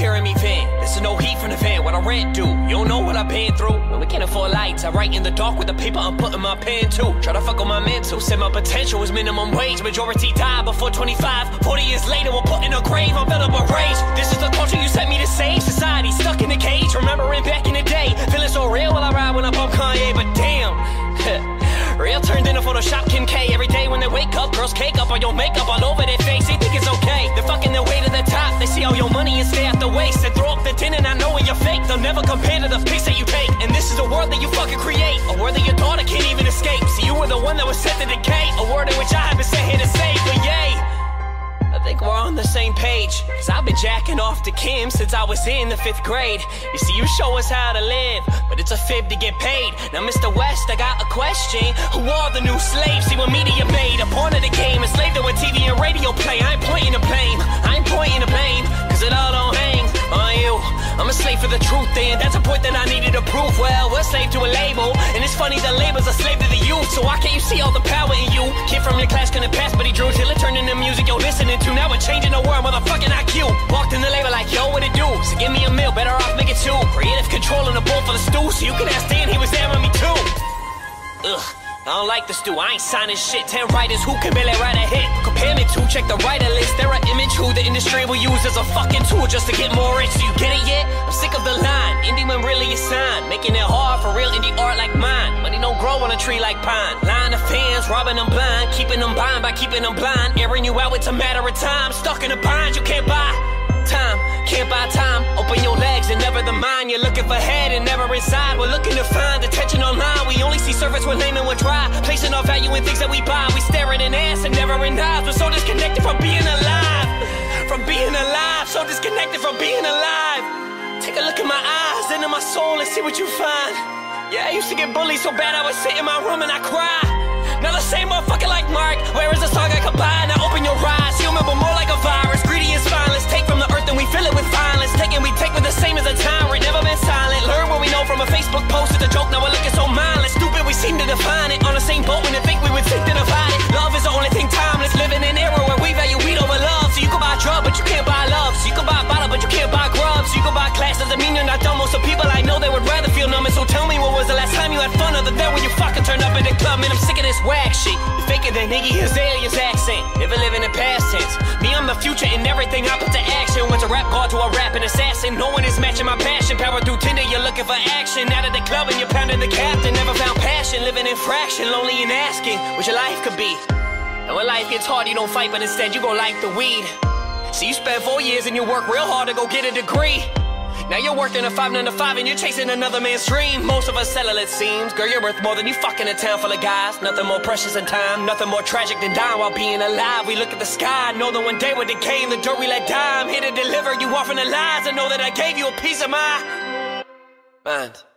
hearing me vent. This is no heat from the van, what I rent do. You don't know what I've been through. When we can't afford lights, I write in the dark with the paper I'm putting my pen to. Try to fuck on my mental, said my potential was minimum wage. Majority died before 25, 40 years later we're put in a grave. I'm filled up with rage, this is the culture you sent me to save. Society stuck in a cage, remembering back in the day. Feeling so real while I ride when I bump Kanye, but damn. Real turned into Photoshop Kim K. Every day when they wake up, girls cake up on your makeup all over their face. They think it's okay, they're fucking their way to the top. They see all your money and stay at the waist. They throw up the tin and I know when you're fake. They'll never compare to the pics that you take. And this is a world that you fucking create, a world that your daughter can't even escape. See, you were the one that was set to decay, a word in which I haven't sat here to say. But yay, I think we're on the same page, cause I've been jacking off to Kim since I was in the 5th grade. You see, you show us how to live, but it's a fib to get paid. Now Mr. West, I got a question. Who are the new slaves? See what media made, a pawn of the game, enslaved to what TV and radio play. I ain't pointing to blame, I ain't pointing to blame, cause it all don't hang on you. I'm a slave for the truth, and that's a point that I needed to prove. Well, we're slave to a label, and it's funny that label's a slave to the youth. So why can't you see all the power in you? Kid from your class couldn't pass, but he drew till it turned into music you're listening to. Now we're changing the world, motherfucking IQ. Walked in the label like, yo, what it do? So give me a meal, better off make it two. Creative control on the bowl for the stew, so you can ask Dan, he was there with me too. Ugh, I don't like the stew, I ain't signing shit. 10 writers who can barely write a hit. Compare me to, check the writer list. They're an image who the industry will use as a fucking tool just to get more rich. So you get it yet? I'm sick of the line, indie when really it's signed. Making it hard for real indie art like mine. Money don't grow on a tree like pine. Lying to fans, robbing them blind, keeping them blind by keeping them blind. Airing you out, it's a matter of time. Stuck in a bind, you can't buy time, can't buy time. Open your legs and never the mind. You're looking for head and never inside. We're looking to find attention online. We only see surface, we're lame and we're dry. Placing our value in things that we buy. We stare at an ass and never in eyes. We're so disconnected from being alive. From being alive, so disconnected from being alive. Take a look in my eyes, into my soul and see what you find. Yeah, I used to get bullied so bad I would sit in my room and I cry. Now the same motherfucker like Mark. Where is the song I could buy? Now open your eyes. You remember more like a virus. Greedy and spineless. Take from the earth and we fill it with violence. Taking we take with the same as a time. We've never been silent. Learn what we know from a Facebook post. It's a joke, now we're looking so mindless. Stupid, we seem to define it. On the same boat when they think we would seek to divide it. Love is the only thing timeless. Living in an era where we value weed over love. So you can buy a drug, but you can't buy love. So you can buy a bottle, but you can't buy grub. So you can buy class, doesn't mean you're not dumb. Most of people I know, they would rather feel numb. And so tell me, what was the last time you had fun other than when you fucking turned up in the club? Man, I'm sick of this whack shit. You faker than Iggy Azalea's accent. Never live in the past tense. Me, I'm the future in everything I put to action. Went to rap god to a rapping assassin. No one is matching my passion. Power through Tinder, you're looking for action. Out of the club and you're pounding the captain. Never found passion, living in fraction. Lonely and asking what your life could be. And when life gets hard, you don't fight, but instead you gon' like the weed. So you spent 4 years and you work real hard to go get a degree. Now you're working a 5 9 to 5 and you're chasing another man's dream. Most of us settle, it seems. Girl, you're worth more than you fucking a town full of guys. Nothing more precious than time, nothing more tragic than dying while being alive. We look at the sky, know that one day we're decaying. The dirt we let die, I'm here to deliver you off from the lies. I know that I gave you a piece of my mind.